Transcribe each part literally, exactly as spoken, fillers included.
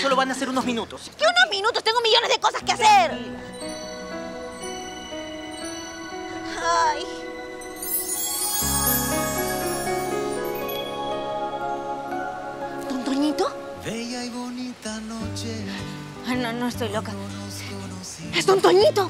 solo van a ser unos minutos. ¿Qué unos minutos? Tengo millones de cosas que hacer. Ay. ¿Don Toñito? Bella y bonita noche. Ay, no, no estoy loca. ¡Es Don Toñito!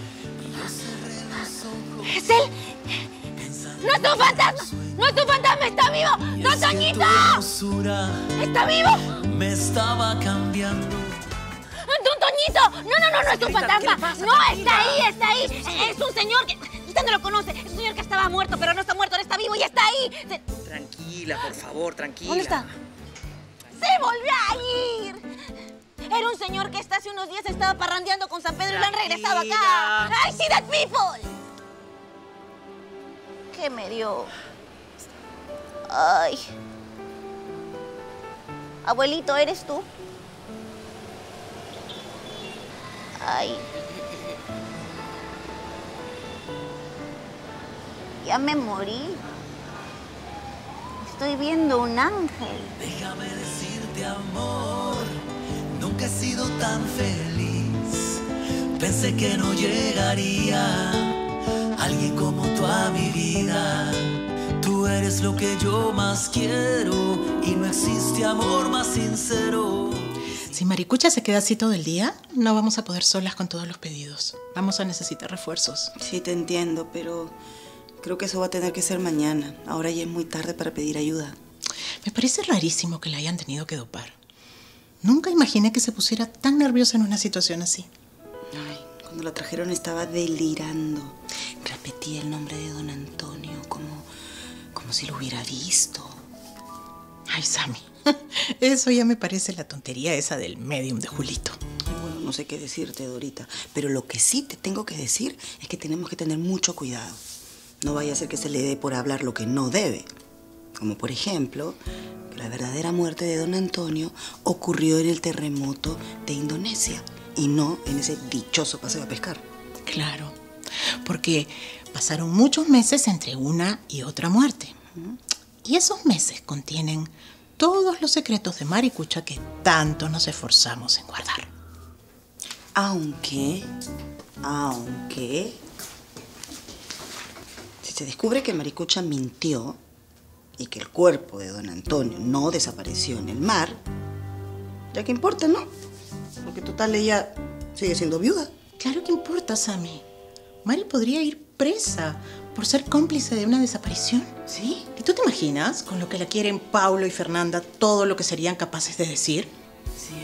¡Es él! ¡No es un fantasma! ¡No es un fantasma! ¡Está vivo! ¡Don Toñito! ¡Está vivo! Me estaba cambiando. ¡Don Toñito! No, no, no, no es un fantasma. No, está ahí, está ahí. Es un señor que... Usted no lo conoce. Es un señor que estaba muerto, pero no está muerto, ahora está vivo y está ahí. Tranquila, por favor, tranquila. ¿Dónde está? ¡Se volvió a ir! Era un señor que hasta hace unos días estaba parrandeando con San Pedro y lo han regresado acá. ¡I see that people! ¿Qué me dio? Ay. Abuelito, ¿eres tú? Ay. Ya me morí. Estoy viendo un ángel. Déjame decirte, amor, nunca he sido tan feliz. Pensé que no llegaría alguien como tú a mi vida. Tú eres lo que yo más quiero y no existe amor más sincero. Si Maricucha se queda así todo el día, no vamos a poder solas con todos los pedidos. Vamos a necesitar refuerzos. Sí, te entiendo, pero creo que eso va a tener que ser mañana. Ahora ya es muy tarde para pedir ayuda. Me parece rarísimo que la hayan tenido que dopar. Nunca imaginé que se pusiera tan nerviosa en una situación así. Ay, cuando la trajeron estaba delirando. Repetía el nombre de don Antonio como, como si lo hubiera visto. Ay, Sammy, eso ya me parece la tontería esa del medium de Julito. Bueno, no sé qué decirte, Dorita, pero lo que sí te tengo que decir es que tenemos que tener mucho cuidado. No vaya a ser que se le dé por hablar lo que no debe. Como por ejemplo, que la verdadera muerte de don Antonio ocurrió en el terremoto de Indonesia y no en ese dichoso paseo a pescar. Claro, porque pasaron muchos meses entre una y otra muerte. ¿Mm? Y esos meses contienen todos los secretos de Maricucha que tanto nos esforzamos en guardar. Aunque, aunque, si se descubre que Maricucha mintió y que el cuerpo de don Antonio no desapareció en el mar, ya que importa, ¿no? Porque total ella sigue siendo viuda. Claro que importa, Sammy. Mari podría ir presa por ser cómplice de una desaparición. ¿Sí? ¿Y tú te imaginas, con lo que la quieren Paulo y Fernanda, todo lo que serían capaces de decir? Sí,